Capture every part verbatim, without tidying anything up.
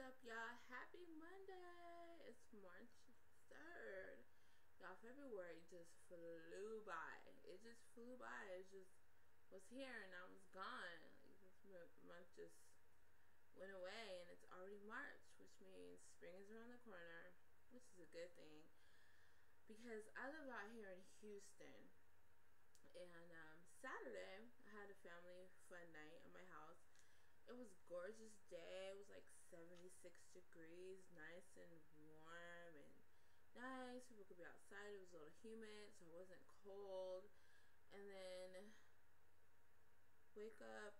up, y'all? Happy Monday! It's March third. Y'all, February just flew by. It just flew by. It just was here and I was gone. Like, this month just went away and it's already March, which means spring is around the corner, which is a good thing. Because I live out here in Houston. And um, Saturday, I had a family fun night at my house. It was a gorgeous day. It was like seventy-six degrees, nice and warm and nice. People could be outside. It was a little humid, so it wasn't cold. And then wake up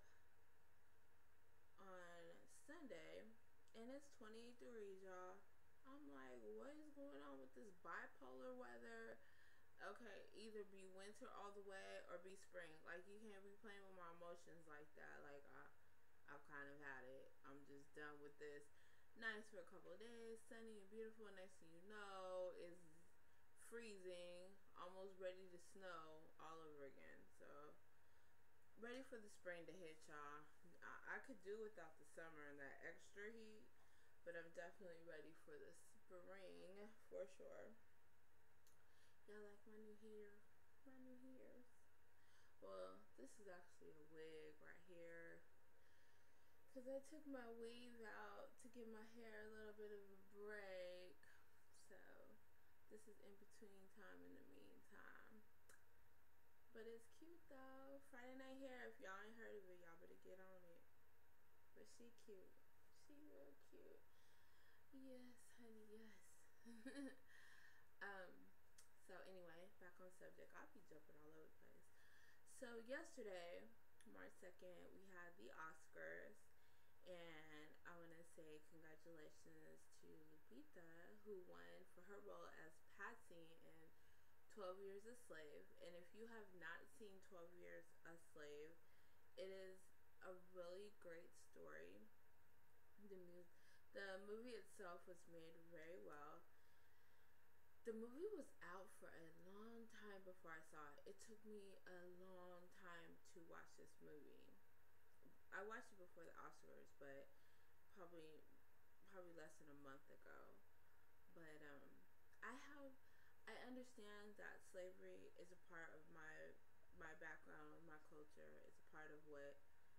on Sunday, and it's twenty-eight degrees, y'all. I'm like, what is going on with this bipolar weather? Okay, either be winter all the way or be spring. Like, you can't be playing with my emotions like that. Like, I I've kind of had it. I'm just done with this. Nice for a couple of days, sunny and beautiful. Next thing you know, it's freezing, almost ready to snow all over again. So, ready for the spring to hit, y'all. I, I could do without the summer and that extra heat, but I'm definitely ready for the spring for sure. Y'all like my new hair? My new hairs. Well, this is actually a wig right here. Because I took my weave out to give my hair a little bit of a break. So, this is in between time in the meantime. But it's cute though. Friday night hair, if y'all ain't heard of it, y'all better get on it. But she cute. She real cute. Yes, honey, yes. um, so anyway, back on subject. I'll be jumping all over the place. So yesterday, March second, we had the Oscars. And I want to say congratulations to Lupita, who won for her role as Patsy in twelve Years a Slave. And if you have not seen twelve Years a Slave, it is a really great story. The, mu the movie itself was made very well. The movie was out for a long time before I saw it. It took me a long time to watch this movie. I watched it before the Oscars, but probably probably less than a month ago. But um, I have I understand that slavery is a part of my my background, my culture. It's a part of what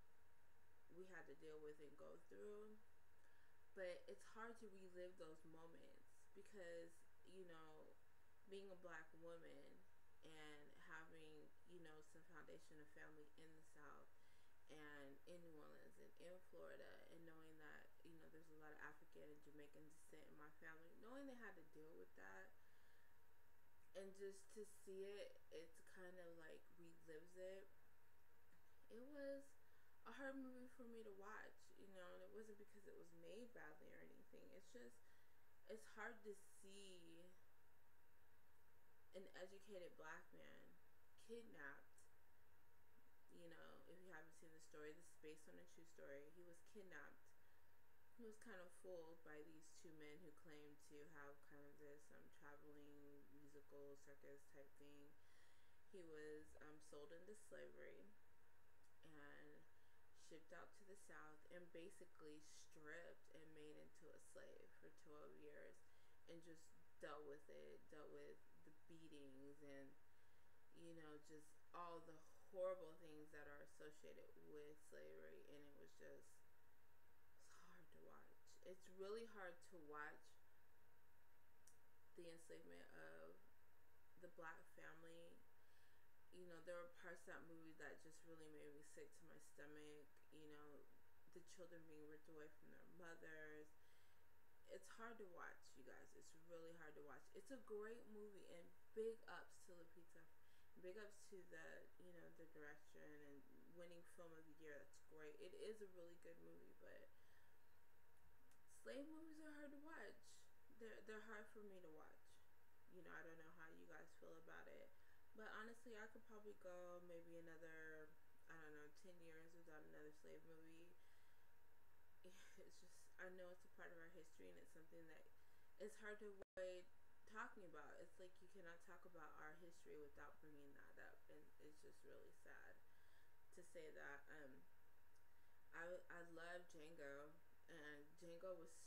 we had to deal with and go through. But it's hard to relive those moments because, you know, being a black woman and having, you know, some foundation of family in the South and in New Orleans and in Florida, and knowing that, you know, there's a lot of African and Jamaican descent in my family, knowing they had to deal with that, and just to see it, it's kind of like relives it. It was a hard movie for me to watch, you know, and it wasn't because it was made badly or anything. It's just, it's hard to see an educated black man kidnapped. You know, if you haven't seen the story, this is based on a true story. He was kidnapped. He was kind of fooled by these two men who claimed to have kind of this um, traveling musical circus type thing. He was um, sold into slavery and shipped out to the South and basically stripped and made into a slave for twelve years and just dealt with it, dealt with the beatings and, you know, just all the horrible things that are associated with slavery. And it was just, it's hard to watch. It's really hard to watch the enslavement of the black family. You know, there were parts of that movie that just really made me sick to my stomach. You know, the children being ripped away from their mothers. It's hard to watch, you guys. It's really hard to watch. It's a great movie, and big ups to Lupita. Big ups to the, you know, the direction and winning film of the year. That's great. It is a really good movie, but slave movies are hard to watch. They're, they're hard for me to watch. You know, I don't know how you guys feel about it. But honestly, I could probably go maybe another, I don't know, ten years without another slave movie. It's just, I know it's a part of our history, and it's something that it's hard to avoid talking about. It's like you cannot talk about our history without bringing that up, and it's just really sad to say that. Um, I, I love Django, and Django was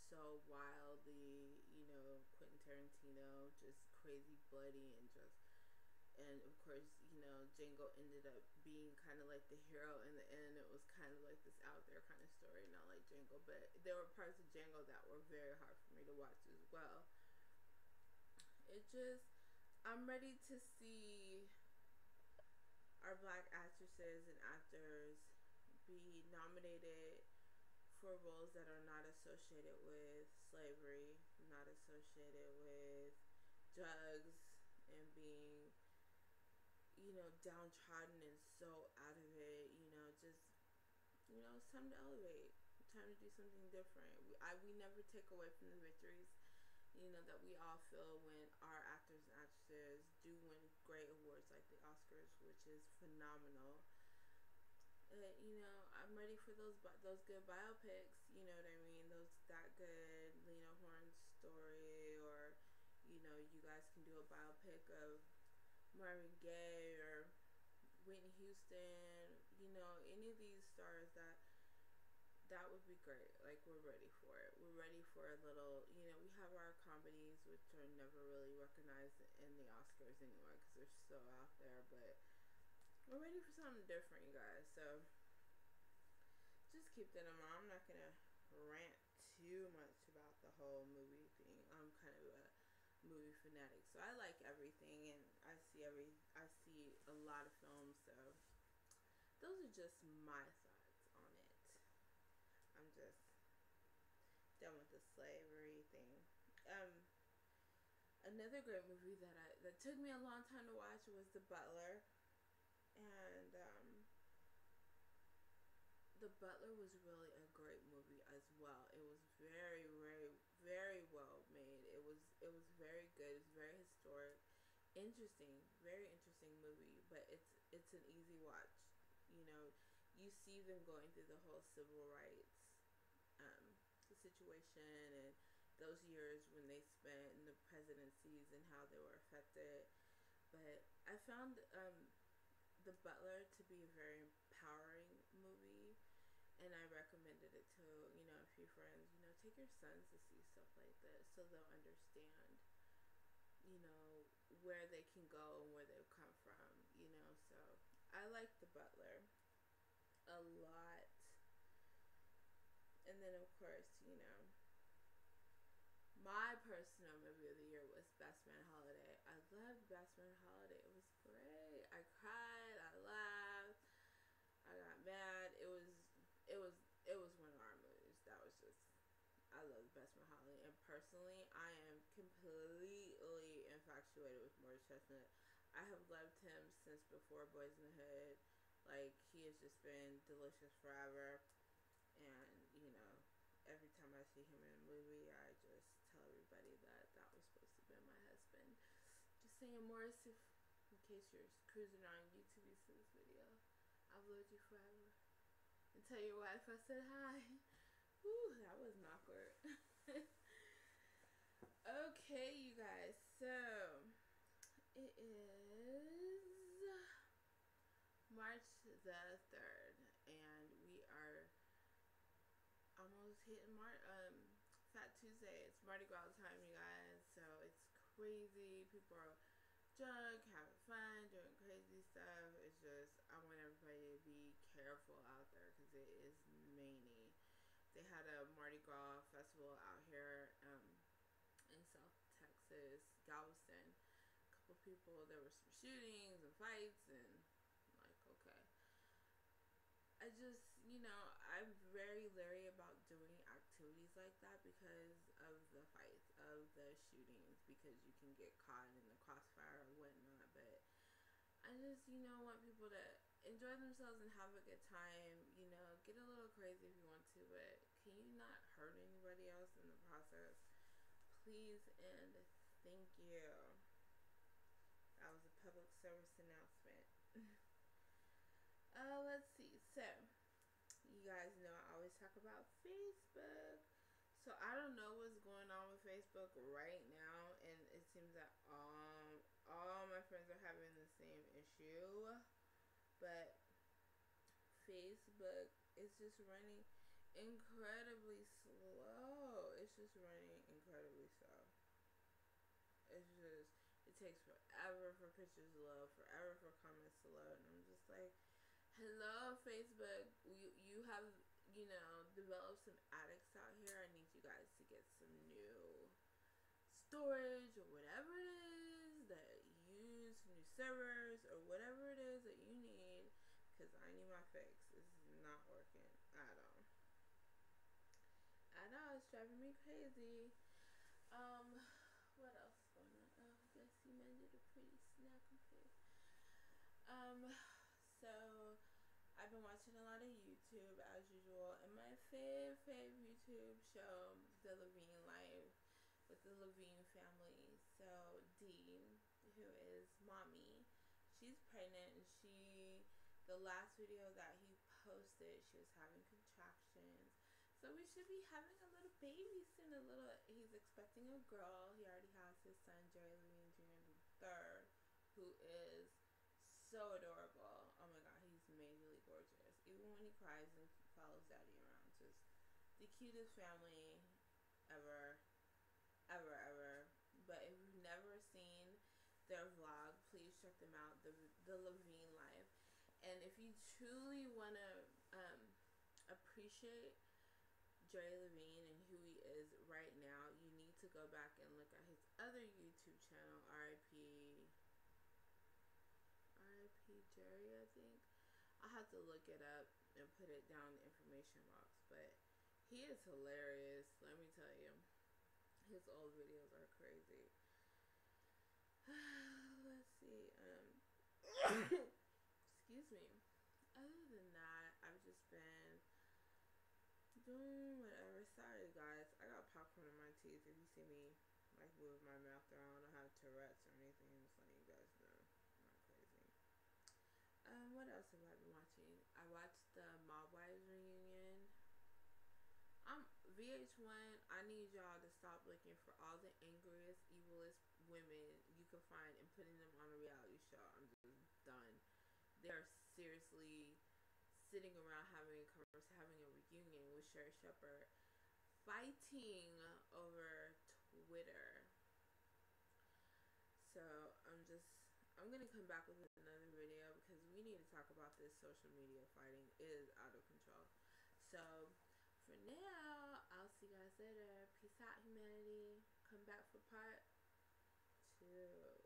so wildly, you know, Quentin Tarantino, just crazy bloody and just, and of course, you know, Django ended up being kind of like the hero in the end. It was kind of like this out there kind of story, not like Django, but there were parts of Django that were very hard for me to watch as well. It just, I'm ready to see our black actresses and actors be nominated for roles that are not associated with slavery, not associated with drugs, and being, you know, downtrodden and so out of it. You know, just, you know, it's time to elevate. Time to do something different. We, I, we never take away from the victories, you know, that we all feel when our actors and actresses do win great awards like the Oscars, which is phenomenal. Uh, you know, I'm ready for those those good biopics. You know what I mean? Those that good Lena Horne story, or you know, you guys can do a biopic of Marvin Gaye or Whitney Houston. You know, any of these stars that that would be great. Like, we're ready for it. We're ready for a little. You know, we have our comedies, which are never really recognized in the Oscars anymore because they're so out there, but we're ready for something different, you guys. So just keep that in mind. I'm not gonna rant too much about the whole movie thing. I'm kind of a movie fanatic, so I like everything, and I see every I see a lot of films. So those are just my thoughts on it. I'm just done with the slavery thing. Um, another great movie that I that took me a long time to watch was The Butler. And um, The Butler was really a great movie as well. It was very, very, very well made. It was it was very good. It's very historic, interesting, very interesting movie. But it's it's an easy watch. You know, you see them going through the whole civil rights um, situation and those years when they spent in the presidencies and how they were affected. But I found um, The Butler to be a very empowering movie, and I recommended it to, you know, a few friends. You know, take your sons to see stuff like this so they'll understand, you know, where they can go and where they've come from, you know. So I like The Butler a lot. And then, of course, you know, my personal movie of the year was Best Man Holiday. I loved Best Man Holiday. It was great. I cried. I laughed. I got mad. It was, it was, it was one of our movies. That was just, I love Best Man Holiday. And personally, I am completely infatuated with Morris Chestnut. I have loved him since before Boys in the Hood. Like, he has just been delicious forever. And, you know, every time I see him in a movie, I just tell everybody that that was supposed to be my husband. Just saying, Morris, if, in case you're cruising on YouTube, you see this video, I've loved you forever. And tell your wife I said hi. Whew, that was awkward. Okay, you guys, so it is March the third, and we are almost hitting Mar- um, Fat Tuesday. It's Mardi Gras time, you guys, so it's crazy. People are drunk, having fun, doing crazy stuff. It's just, I want everybody to be careful out there because it is many. They had a Mardi Gras festival out here um, in South Texas, Galveston. A couple people, there were some shootings and fights, and like, okay. I just, you know, I'm very leery about doing activities like that because of the fights, of the shootings, because you can get caught in the crossfire or whatnot. But I just, you know, want people to enjoy themselves and have a good time. You know, get a little crazy if you want to, but can you not hurt anybody else in the process? Please and thank you. That was a public service announcement. Uh, let's see. So, you guys know I always talk about Facebook. So, I don't know what's going on with Facebook right now, and it seems that um, all my friends are having the same issue. But Facebook is just running incredibly slow. It's just running incredibly slow. It's just, it takes forever for pictures to load, forever for comments to load, and I'm just like, hello, Facebook, you, you have, you know, developed some addicts out here. I need you guys to get some new storage or whatever it is that you use, new servers or whatever it is that you need, because I need my fix. This is not working at all. I know, it's driving me crazy. Um, what else is going on? Oh, I guess you mended a pretty snappy face. Um, so I've been watching a lot of YouTube as usual, and my favorite, favorite YouTube show, The Levine Life, with the Levine family. So Dee, who is mommy, she's pregnant, and she, the last video that he posted, she was having contractions. So we should be having a little baby soon. A little. He's expecting a girl. He already has his son, Jerry Levine Junior the third, who is so adorable. Oh my god, he's majorly gorgeous. Even when he cries and follows daddy around, just the cutest family ever, ever, ever. But if you've never seen their vlog, please check them out. The the Levine Life. And if you truly wanna um, appreciate Jerry Levine and who he is right now, you need to go back and look at his other YouTube channel, R I P R I P Jerry, I think. I'll have to look it up and put it down in the information box. But he is hilarious, let me tell you. His old videos are crazy. Let's see. Um, excuse me. Other than that, I've just been doing whatever. Sorry guys, I got popcorn in my teeth. If you see me like move my mouth around, I don't have Tourette's or anything. I'm just letting you guys know. I'm not crazy. Um, what else have I been watching? I watched the Mob Wives reunion. I'm V H one. I need y'all to stop looking for all the angriest, evilest women you can find and putting them on a reality show. I'm just done. They are seriously sitting around having a conversation, having a reunion with Sherri Shepherd, fighting over Twitter. So I'm just, I'm gonna come back with another video because we need to talk about this social media fighting. It is out of control. So for now, I'll see you guys later. Peace out, humanity. Come back for part two.